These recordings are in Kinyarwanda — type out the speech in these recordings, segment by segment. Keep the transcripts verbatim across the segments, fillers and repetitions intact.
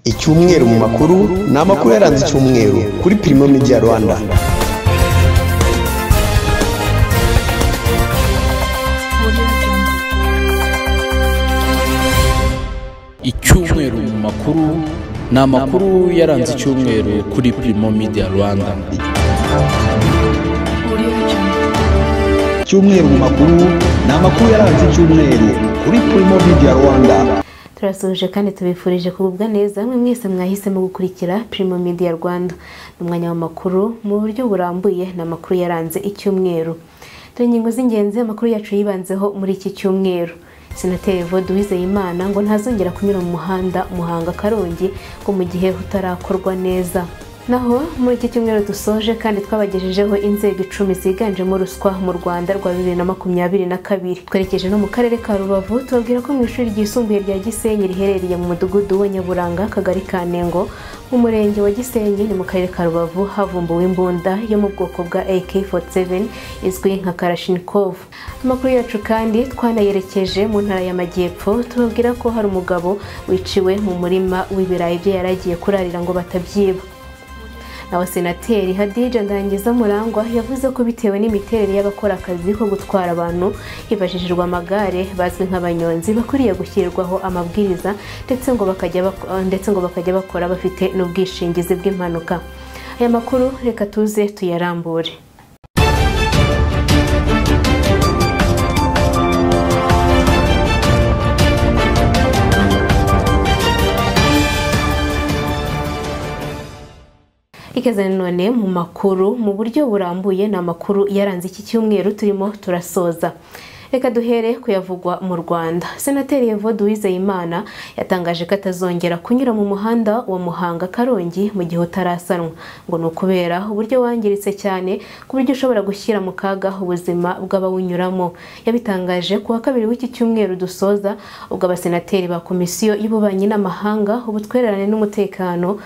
Icyumweru mu makuru ni amakuru yaranze icyumweru kuri Primo Media Rwanda. Icyumweru mu makuru ni amakuru yaranze icyumweru kuri Primo Media Rwanda. Icyumweru mu makuru ni amakuru yaranze icyumweru kuri Primo Media Rwanda. Turasuje kandi tubifurije kububwa neza mwe mwese mwahisemo gukurikira Primo Media Rwanda. Umwanya w'amakuru mu buryo burambuye na makuru yaranze icyumweru. Dore ingingo z'ingenzi amakuru yacu yibanzeho muri iki cyumweru. Senateri Evode Uwizeyimana ngo ntazongera kunyura mu muhanda Muhanga Karongi ngo mu gihe utarakorwa neza. Naho muri iki cyumweru dusoje kandi twabagejejeho inzego icumi ziganjemo ruswa mu Rwanda rwa bibiri na makumyabiri na kabiri. Twerekeje no mu karere ka Rubavu tubabwira ko mu ishuri ryisumbuye rya Gisenyi riherereye mu mudugudu wa Nyaburanga akagari ka Nengo mu murenge wa Gisenyi ni mu karere ka Rubavu havumbuwe imbunda yo mu bwoko bwa A K forty-seven izwi nka Kalashnikov. Amakuru yacu kandi twanayerekeje mu ntara y'Amajyepfo tubabwira ko hari umugabo wiciwe mu murima w'ibirayi bye yaragiye kurarira ngo batabyiba. Naho Senateri Hadija Ndangizamurangwa yavuze ko bitewe n'imiterere y'abakora akazi ko gutwara abantu hifashishijwe amagare bazwi nk'abanyonzi bakuriye gushyirirwaho amabwiriza ndetse ngo bakajya ndetse ngo bakajya bakora bafite n'ubwishingizi bw'impanuka. Aya makuru reka tuze tuyarambure. Ikaze none mu makuru mu buryo burambuye na makuru yaranze iki cyumweru turimo turasoza. Reka duhere kuyavugwa mu Rwanda. Senateri Evode Uwizeyimana yatangaje ko atazongera kunyura mu muhanda wa Muhanga Karongi mu gihe utarasanwa ngo nukubera uburyo wangiritse cyane ku buryo ushobora gushyira mu kaga ubuzima bw'abawunyuramo. Yabitangaje ku wa kabiri w'iki cyumweru dusoza ubwo abasenateri ba komisiyo y'ububanyi n'amahanga ubutwererane n'umutekano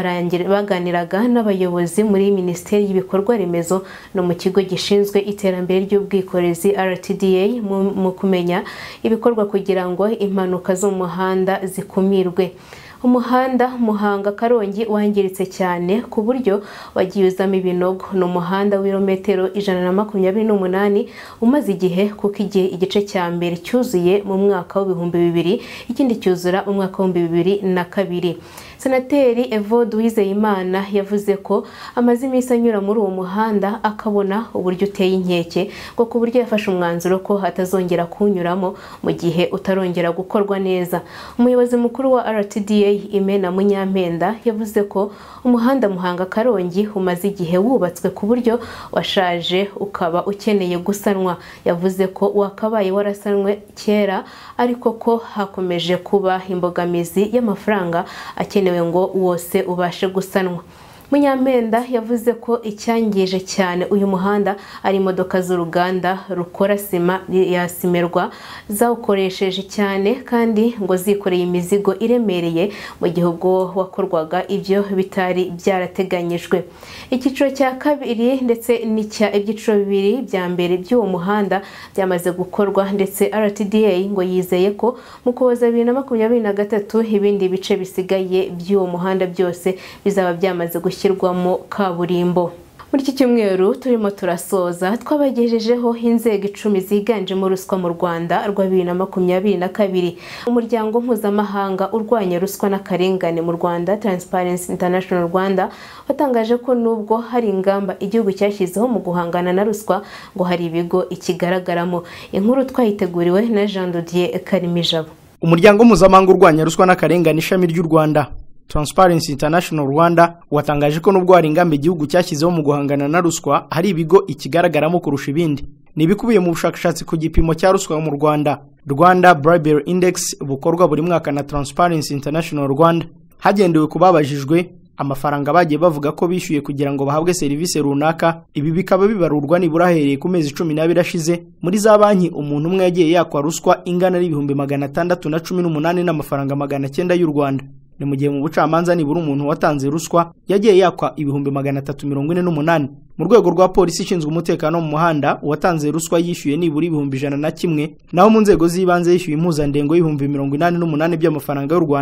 baganiraga n'abayobozi muri Minisiteri y'Ibikorwa Remezo no mu kigo gishinzwe iterambere ry'ubwikorezi R T D A mu kumenya ibikorwa kugira ngo impanuka zo mu muhanda zikumirwe. Umuhanda Muhanga Karongi wangiritse cyane ku buryo wagiye uzamo ibinogo. No muhanda w'irometero ijana na makumyabiri n'umunani umaze igihe kuko igihe igice cya mbere cyuzuye mu mwaka w'ibihumbi bibiri ikindi cyuzura mu mwaka w'ibihumbi bibiri na kabiri. Senateri Evode Uwizeyimana yavuze ko amaze iminsi anyura muri uwo muhanda akabona uburyo uteye inkeke ngo ku buryo yafashe umwanzuro ko atazongera kunyuramo mu gihe utarongera gukorwa neza. Umuyobozi mukuru wa R T D A Imena Munyampenda yavuze ko umuhanda Muhanga Karongi umaze igihe wubatswe ku buryo washaje ukaba ukeneye gusanwa. Yavuze ko wakabaye warasanwe kera ariko ko hakomeje kuba imbogamizi y'amafaranga akenewe ngo wose ubashe gusanwa. Munyampenda yavuze ko icyangije cyane uyu muhanda ari imodoka z'uruganda rukora sima ya Simerwa zawukoresheje cyane kandi ngo zikoreye imizigo iremereye mu gihugu wakorwaga ibyo bitari byarateganyijwe. Icyiciro cya kabiri ndetse n'icya ibyiciro bibiri bya mbere by'uwo muhanda byamaze gukorwa ndetse R T D A ngo yizeye ko mu Kuboza bibiri na makumyabiri na gatatu ibindi bice bisigaye by'uwo muhanda byose bizaba byamaze gushyirwamo kaburimbo. Muri iki cyumweru turimo turasoza twabagejejeho inzego icumi ziganjemo ruswa mu Rwanda rwa bibiri na makumyabiri na kabiri. Umuryango mpuzamahanga urwanya ruswa n'akarengane mu Rwanda Transparency International Rwanda watangaje ko nubwo hari ingamba igihugu cyashyizeho mu guhangana na ruswa ngo hari ibigo ikigaragaramo. Inkuru twayiteguriwe na Jean Dodier Karimijabo. Umuryango mpuzamahanga urwanya ruswa n'akarengane ishami ry'u Rwanda Transparency International Rwanda watangaje ko nubwo hari ingamba igihugu cyashyizeho mu guhangana na ruswa hari ibigo ikigaragaramo kurusha ibindi. Nibikubiye mu bushakashatsi ku gipimo cya ruswa mu Rwanda Rwanda Bribery Index bukorwa buri mwaka na Transparency International Rwanda. Hagendewe kubabajijwe amafaranga bagiye bavuga ko bishyuye kugira ngo bahabwe serivisi runaka. Ibi bikaba bibarurwa nibura hereye ku mezi cumi n'abiri ashize. Muri za banki umuntu umwe yagiye yakwa ruswa ingana n'ibihumbi magana atandatu na cumi n'umunani n'amafaranga magana cyenda y'u Rwanda. Ni mu gihe mu bucamanza nibura umuntu watanze ruswa yagiye yakwa ibihumbi magana atatu mirongo ine n'umunani. Mu rwego rwa polisi ishinzwe umutekano mu muhanda uwatanze ruswa yishyuye nibura ibihumbi ijana na kimwe, naho mu nzego z'ibanze yishyuye impuzandengo y'ibihumbi mirongo inani n'umunani by'amafaranga y'u Rwanda.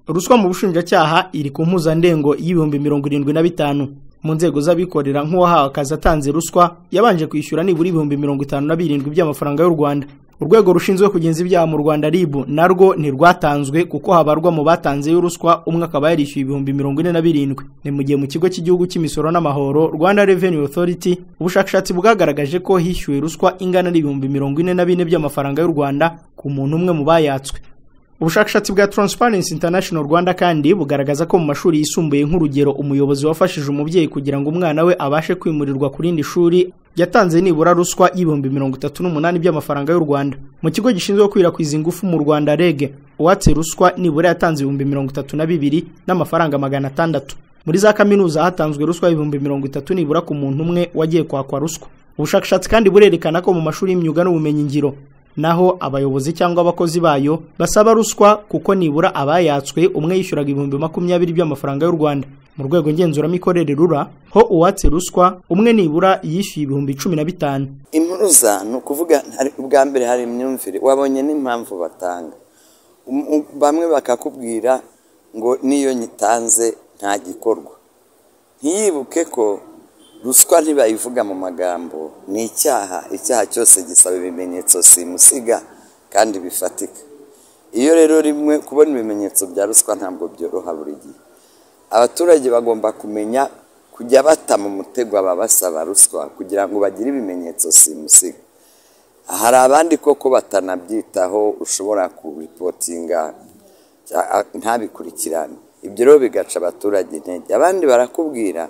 ruswa mu bushinjacyaha iri ku mpuzandengo y'ibihumbi mirongo irindwi na bitanu. Mu nzego z'abikorera nk'uwahawe akazi atanze ruswa yabanje kwishyura nibura ibihumbi mirongo itanu na birindwi by'amafaranga y'u Rwanda. Urwego rushinzwe kugenza ibyaha mu Rwanda R I B narwo ntirwatanzwe kuko habarwa mu batanze y'uruswa umwe akaba yarishyuye ibihumbi mirongo ine na birindwi. Ni mu gihe mu kigo cy'igihugu cy'imisoro n'amahoro Rwanda Revenue Authority ubushakashatsi bwagaragaje ko hishyuwe ruswa ingana n'ibihumbi mirongo ine na bine by'amafaranga y'u Rwanda ku muntu umwe mu bayatswe. Ubushakashatsi bwa Transparency International Rwanda kandi bugaragaza ko mu mashuri yisumbuye nk'urugero umuyobozi wafashije umubyeyi kugira ngo umwana we abashe kwimurirwa ku rindi shuri yatanze nibura ruswa y'ibihumbi mirongo itatu n'umunani by'amafaranga y'u Rwanda. Mu kigo gishinzwe gukwirakwiza ingufu mu Rwanda R E G uwatse ruswa nibura yatanze ibihumbi mirongo itatu na bibiri n'amafaranga magana atandatu. Muri za kaminuza hatanzwe ruswa y'ibihumbi mirongo itatu nibura ku muntu umwe wagiye kwakwa ruswa. Ubushakashatsi kandi burerekana ko mu mashuri y'imyuga n'ubumenyi ngiro naho abayobozi cyangwa abakozi bayo basaba ruswa kuko nibura abayatswe umwe yishyuraga ibihumbi makumyabiri by'amafaranga y'u Rwanda. Mu rwego ngenzuramikorere rura ho uwatse ruswa umwe nibura yishyuye ibihumbi cumi na bitanu. Impuruza ni ukuvuga ubwa mbere hari imyumvire wabonye n'impamvu batanga, bamwe bakakubwira ngo niyo nyitanze nta gikorwa, ntiyibuke ko ruswa ntibayivuga mu magambo, ni icyaha. Icyaha cyose gisaba ibimenyetso simusiga kandi bifatika. Iyo rero rimwe kubona ibimenyetso bya ruswa ntabwo byoroha buri gihe. Abaturage bagomba kumenya kujya bata mu mutego ababasaba ruswa kugira ngo bagire ibimenyetso simusiga. Hari abandi koko batanabyitaho, ushobora kuripotinga ntabikurikirane, ibyo rero bigaca abaturage intege. Abandi barakubwira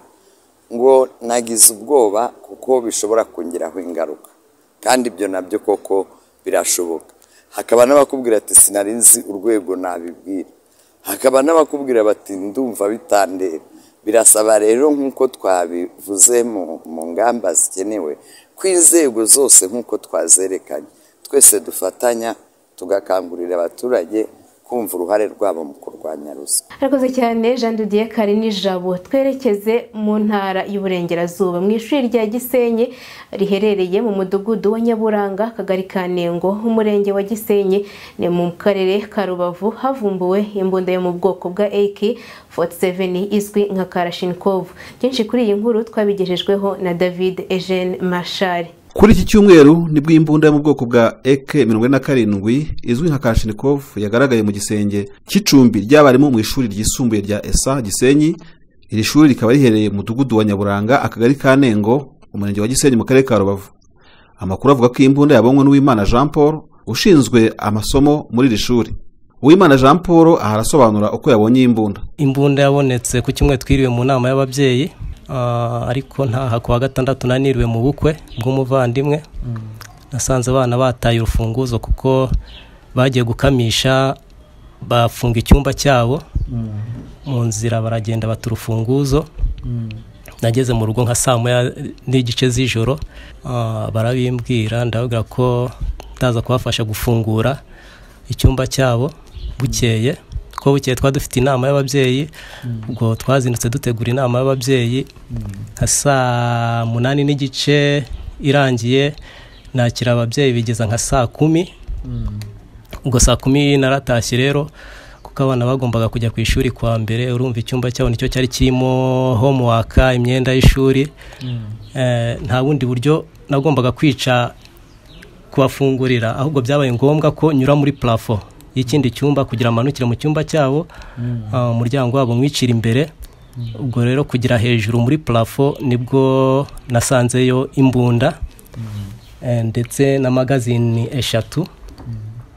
ngo nagize ubwoba kuko bishobora kongeraho ingaruka, kandi ibyo nabyo koko birashoboka. Hakaba n'abakubwira ati sinarinzi urwego nabibwira, hakaba n'abakubwira bati ndumva bitandera. Birasaba rero nk'uko twabivuze mu ngamba zikenewe ko inzego zose nk'uko twazerekanye twese dufatanya tugakangurira abaturage kumva uruhare rwabo mu kurwanya ruswa. Arakoze cyane Jean de Dieu Karinijabo. Twerekeze mu ntara y'Uburengerazuba mu ishuri rya Gisenyi riherereye mu mudugudu wa Nyaburanga Kagari ka Nengo umurenge wa Gisenyi ni mu karere ka Rubavu havumbuwe imbunda yo mu bwoko bwa A K forty-seven izwi nka Kalashnikov. Byinshi kuri iyi nkuru twabigejejweho na David Eugene Marshal. Kuri iki cyumweru nibwo imbunda yo mu bwoko bwa A K mirongo ine na karindwi izwi nka Kalashnikov yagaragaye mu gisenge cy'icumbi ry'abarimu mu ishuri ryisumbuye rya E S A Gisenyi. Iri shuri rikaba riherereye mu mudugudu wa Nyaburanga akagari ka Nengo umurenge wa Gisenyi mu karere ka Rubavu. Amakuru avuga ko imbunda yabonywe n'Uwimana Jean Paul ushinzwe amasomo muri iri shuri. Uwimana Jean Paul aharasobanura uko yabonye imbunda. Imbunda yabonetse ku kimwe twiriwe mu nama y'ababyeyi. Uh, ariko ntaha kuwa gatandatu naniriwe mu bukwe bw'umuvandimwe. mm. Nasanze abana bataye urufunguzo kuko bagiye gukamisha bafunga icyumba cyabo. mm. Mu nzira baragenda bata urufunguzo. mm. Nageze mu rugo nka saa moya n'igice z'ijoro. uh, barabimbwira ndavuga ko ndaza kubafasha gufungura icyumba cyabo. Bukeye ko bukeye twa dufite inama y'ababyeyi, ubwo mm. twazindutse dutegura inama y'ababyeyi. mm. saa munani n'igice irangiye nakira ababyeyi bigeza nka saa kumi. mm. ubwo saa kumi naratashye rero kuko abana bagombaga kujya ku ishuri kwa mbere. Urumva icyumba cyabo nicyo cyari kirimo homework, imyenda y'ishuri. mm. eh, nta bundi buryo nagombaga kwica kubafungurira, ahubwo byabaye ngombwa ko nyura muri plafond y'ikindi cyumba kugira amanukire mu cyumba cyabo. umuryango mm. uh, wabo mwicira imbere. mm. ubwo rero kugira hejuru muri plafond nibwo nasanzeyo imbunda. mm. e, ndetse na magazine eshatu. mm.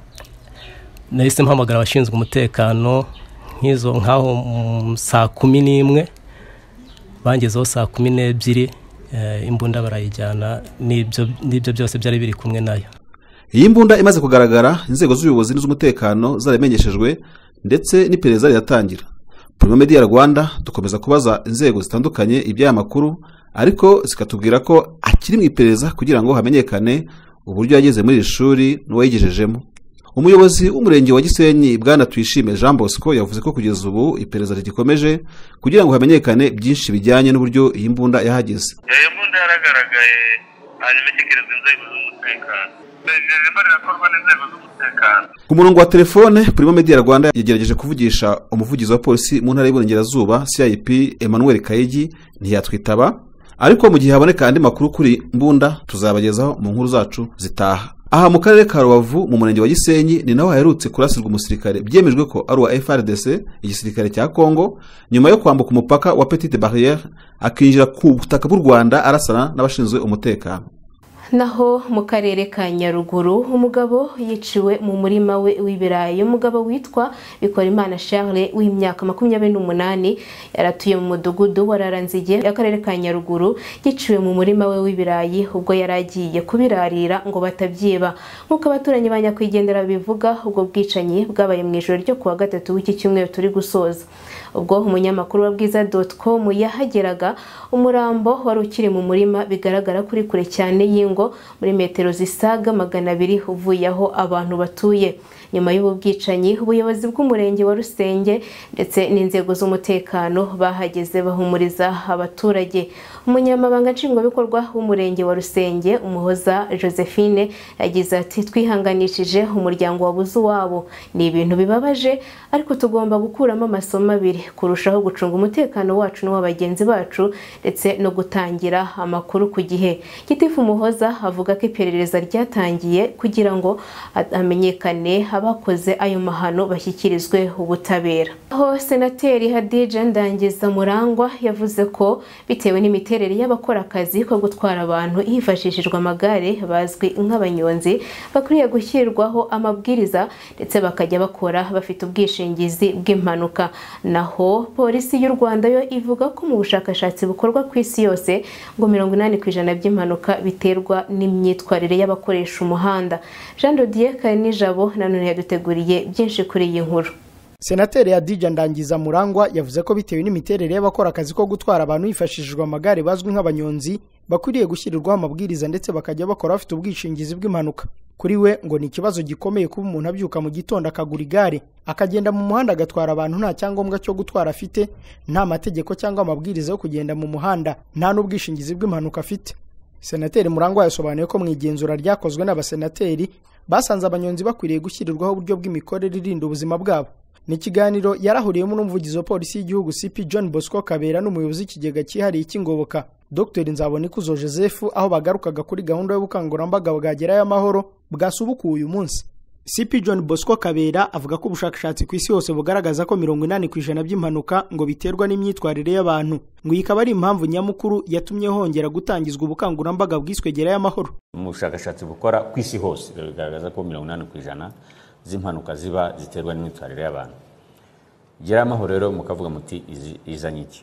Nahise mpamagara abashinzwe umutekano nk'izo nkaho um, saa kumi n'imwe bangezeho saa kumi n'ebyiri. e, imbunda barayijyana n'ibyo n'ibyo byose byari biri kumwe nayo. Iyi mbunda imaze kugaragara inzego z'ubuyobozi n'iz'umutekano zaramenyeshejwe ndetse n'iperereza riratangira. Primo Media Rwanda dukomeza kubaza inzego zitandukanye iby'aya makuru ariko zikatubwira ko akiri mu iperereza kugira ngo hamenyekane uburyo yageze muri iri shuri n'uwayigejejemo. Umuyobozi w'umurenge wa Gisenyi Bwana Twishime Jean Bosco yavuze ko kugeza ubu iperereza rigikomeje kugira ngo hamenyekane byinshi bijyanye n'uburyo iyi mbunda yahageze. Iyo mbunda yaragaragaye hanyuma ikegerezwa inzego z'umutekano. ririmo rirakorwa n'inzego z'umutekano. Ku murongo wa telefone Primo Media Rwanda yagerageje kuvugisha umuvugizi wa polisi mu ntara y'Iburengerazuba C I P Emmanuel Kayigi ntiyatwitaba, ariko mu gihe haboneka andi makuru kuri Mbunda tuzabagezaho mu nkuru zacu zitaha. Aha mu karere ka Rubavu mu murenge wa Gisenyi ni naho haherutse kurasirwa umusirikare byemejwe ko ari wa F R D C igisirikare cya Kongo nyuma yo kwambuka umupaka wa Petite Barrière akinjira ku butaka bw'u Rwanda arasana n'abashinzwe umutekano. Naho mu karere ka Nyaruguru umugabo yiciwe mu murima we w'ibirayi. Umugabo witwa Bikorimana Charles w'imyaka makumyabiri n'umunani yaratuye mu mudugudu wa Raranzige y'akarere ka Nyaruguru yiciwe mu murima we w'ibirayi ubwo yaragiye kubirarira ngo batabyiba. Nkuko abaturanyi banyakwigendera bivuga, ubwo bwicanyi bwabaye mu ijoro ryo kuwa gatatu w'iki cyumweru turi gusoza. Ubwo umunyamakuru wa bwiza dot com yahageraga, umurambo wari ukiri mu murima bigaragara kuri kure cyane y'ingo muri metero zisaga magana abiri uvuye aho abantu batuye. Nyuma y'ubu bwicanyi ubuyobozi bw'umurenge wa Rusenge ndetse n'inzego z'umutekano bahageze bahumuriza abaturage. Umunyamabanga nshingwabikorwa w'umurenge wa Rusenge Umuhoza Josephine yagize ati twihanganishije umuryango wabuze wabo, ni ibintu bibabaje ariko tugomba gukuramo amasomo abiri: kurushaho gucunga umutekano wacu n'uw'abagenzi bacu ndetse no gutangira amakuru ku gihe. Gitifu Umuhoza avuga ko iperereza ryatangiye kugira ngo hamenyekane abakoze ayo mahano bashyikirizwe ubutabera. Aho Senateri Hadija Ndangiza Murangwa yavuze ko bitewe n'imiterere y'abakora akazi ko gutwara abantu hifashishijwe amagare bazwi nk'abanyonzi bakwiye gushyirwaho amabwiriza ndetse bakajya bakora bafite ubwishingizi bw'impanuka. Naho polisi y'u Rwanda yo ivuga ko mu bushakashatsi bukorwa ku isi yose ngo mirongo inani ku ijana by'impanuka biterwa n'imyitwarire y'abakoresha umuhanda. Jean Dodier Karinijabo nanone yaduteguriye byinshi kuri iyi nkuru. Senateri Hadija Ndangiza Murangwa yavuze ko bitewe n'imiterere y'abakora akazi ko gutwara abantu hifashishijwe amagare bazwi nk'abanyonzi bakwiriye gushyirirwaho amabwiriza ndetse bakajya bakora bafite ubwishingizi bw'impanuka. Kuri we ngo ni ikibazo gikomeye kuba umuntu abyuka mu gitondo akagura igare akagenda mu muhanda agatwara abantu nta cyangombwa cyo gutwara afite, nta mategeko cyangwa amabwiriza yo kugenda mu muhanda, nta n'ubwishingizi bw'impanuka afite. Senateri Murangwa yasobanuye ko mu igenzura ryakozwe n'abasenateri basanze abanyonzi bakwiriye gushyirirwaho uburyo bw'imikorere irinda ubuzima bwabo. Ni ikiganiro yarahuriyemo n'umuvugizi wa polisi y'igihugu C P John Bosco Kabera n'umuyobozi w'ikigega cyihariye cy'ingoboka Dr Nzabonikuzo Joseph, aho bagarukaga kuri gahunda y'ubukangurambaga bwagerayo amahoro bwasubukuye uyu munsi. C P John Bosco Kabera avuga ko ubushakashatsi ku isi yose bugaragaza ko mirongo inani ku ijana by'impanuka ngo biterwa n'imyitwarire y'abantu, ngo ikaba ari impamvu nyamukuru yatumye hongera gutangizwa ubukangurambaga bwiswe Gerayo Amahoro. Mu bushakashatsi bukora ku isi hose bigaragaza ko mirongo inani ku ijana z'impanuka ziba ziterwa n'imyitwarire y'abantu. Gerayo Amahoro rero mukavuga muti izanye iki?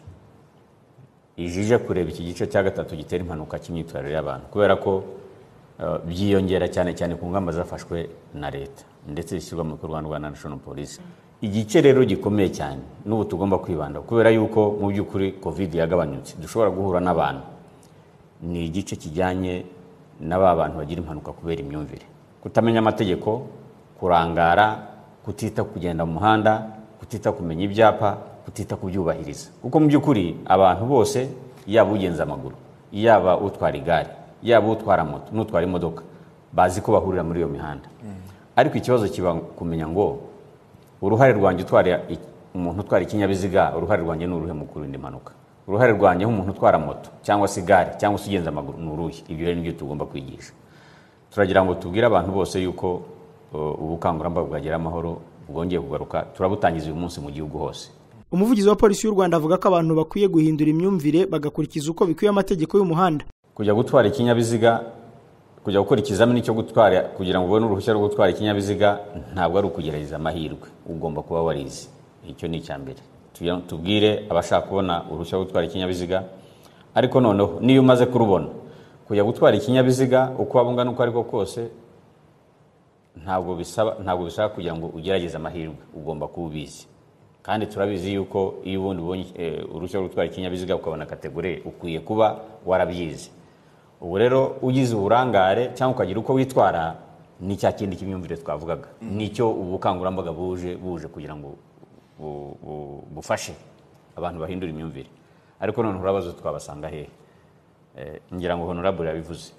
Ijije kureba iki gice cya gatatu gitera impanuka cy'imyitwarire y'abantu, kubera ko uh, byiyongera cyane cyane ku ngamba zafashwe na leta ndetse zishyirwa mu bikorwa n'u Rwanda National Police. Igice rero gikomeye cyane n'ubu tugomba kwibanda kubera yuko mu by'ukuri Covid yagabanyutse dushobora guhura n'abantu, ni igice kijyanye n'aba bantu bagira impanuka kubera imyumvire, kutamenya amategeko, kurangara, kutita kugenda mu muhanda, kutita kumenya ibyapa, kutita kubyubahiriza. Kuko mu by'ukuri abantu bose, yaba ugenza amaguru, yaba utwara igare, yaba utwara moto n'utwara imodoka, bazi ko bahurira muri iyo mihanda. Mm. Ariko ikibazo kiba kumenya ngo uruhare rwanjye utwara umuntu utwara ikinyabiziga, uruhare rwanjye n'uruhe mu kurinda impanuka. Uruhare rwanjye nk'umuntu utwara moto cyangwa se igare cyangwa se ugenza amaguru n'uruhe. Ibyo rero nibyo tugomba kwigisha. Turagira ngo tubwire abantu bose yuko uh, ubukangurambaga bwagera amahoro bwongeye kugaruka, turabutangiza uyu munsi mu gihugu hose. Umuvugizi wa polisi y'u Rwanda avuga ko abantu bakwiye guhindura imyumvire bagakurikiza uko bikwiye amategeko y'umuhanda. Kujya gutwara ikinyabiziga, kujya gukora ikizamini cyo gutwara kugira ngo ubone uruhushya rwo gutwara ikinyabiziga ntabwo ari ukugerageza amahirwe, ugomba kuba warize. Icyo ni icyambere. Tubwire abashaka kubona uruhushya rwo gutwara ikinyabiziga, ariko noneho niyo umaze kurubona kujya gutwara ikinyabiziga uko abungana uko ariko kose ntabwo bisaba ntabwo bishaka kugira ngo ugerageze amahirwe, ugomba kubizi. Kandi turabizi yuko iyo ubundi ubonye uruhushya rwo gutwara ikinyabiziga ukabona kategori ukwiye kuba warabyize. Ubu rero ugize uburangare cyangwa ukagira uko witwara ni cya kindi cy'imyumvire twavugaga. Mm. Nicyo ubukangurambaga buje buje kugira ngo bu, bu, bufashe abantu bahindura imyumvire. Ariko none urabazo twabasanga he? Eh, ngira ngo honorable yabivuze.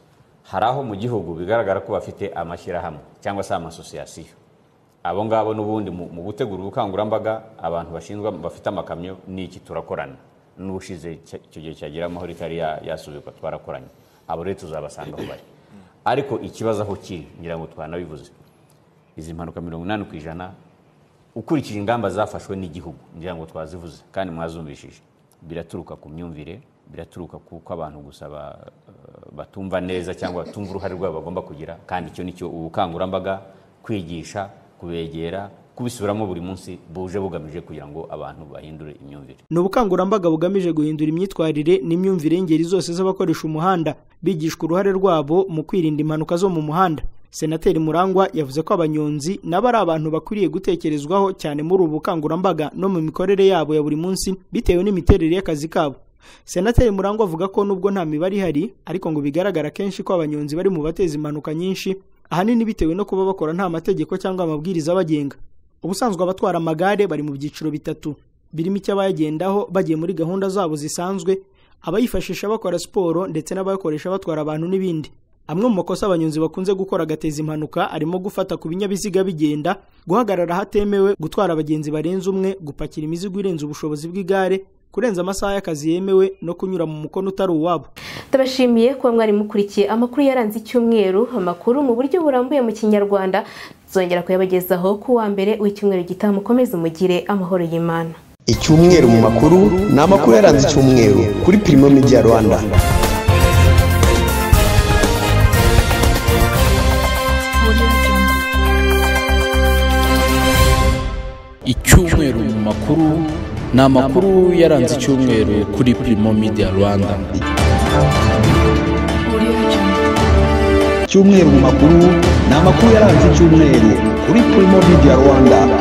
hari aho mu gihugu bigaragara ko bafite amashyirahamwe cyangwa se amasosiyasiyo. Abo ngabo n'ubundi mu gutegura ubukangurambaga abantu bashinzwe bafite amakamyo n'iki turakorana. N'ubushize icyo gihe cyagira amahoro itari yasubikwa twarakoranye. Abo rero tuzabasanga aho bari. Ariko ikibazo aho kiri ngira ngo twanabivuze. Izi mpanuka mirongo inani ku ijana ukurikije ingamba zafashwe n'igihugu ngira ngo twazivuze kandi mwazumvishije. Biraturuka ku myumvire, biraturuka kuko abantu gusa batumva neza cyangwa batumva uruhare rwabo bagomba kugira, kandi icyo nicyo ubukangurambaga, kwigisha, kubegera, kubisubiramo buri munsi buje bugamije kugira ngo abantu bahindure imyumvire. Ni ubukangurambaga bugamije guhindura imyitwarire n'imyumvire y'ingeri zose z'abakoresha umuhanda, bigishwa uruhare rwabo mu kwirinda impanuka zo mu muhanda. Senateri Murangwa yavuze ko abanyonzi nabo ari abantu bakwiriye gutekerezwaho cyane muri ubu bukangurambaga no mu mikorere yabo ya buri munsi bitewe n'imiterere y'akazi kabo. Senateri Murangwa avuga ko nubwo nta mibare ihari ariko ngo bigaragara kenshi ko abanyonzi bari mu bateza impanuka nyinshi, ahanini bitewe no kuba bakora nta mategeko cyangwa amabwiriza abagenga. Ubusanzwe abatwara amagare bari mu byiciro bitatu, birimo icyabayagendaho bagiye muri gahunda zabo zisanzwe, abayifashisha bakora siporo ndetse n'abakoresha batwara abantu n'ibindi. Amwe mu makosa abanyonzi bakunze gukora agateza impanuka arimo gufata ku binyabiziga bigenda, guhagarara hatemewe, gutwara abagenzi barenze umwe, gupakira imizigo irenze ubushobozi bw'igare, kurenza amasaha y'akazi yemewe no kunyura mu mukono utari uwabo. Tabashimiye kuba mwari mukurikiye amakuru yaranze icyumweru, amakuru mu buryo burambuye mu Kinyarwanda. Zongera kuyabagezaho ku wa mbere w'icyumweru gitaha. Mukomeze umugire amahoro y'Imana. Icyumweru mu makuru ni amakuru yaranze icyumweru kuri Primo Media Rwanda. Icyumweru mu makuru ni amakuru yaranze icyumweru kuri Primo Media Rwanda. Icyumweru mu makuru ni amakuru yaranze icyumweru kuri Primo Media Rwanda.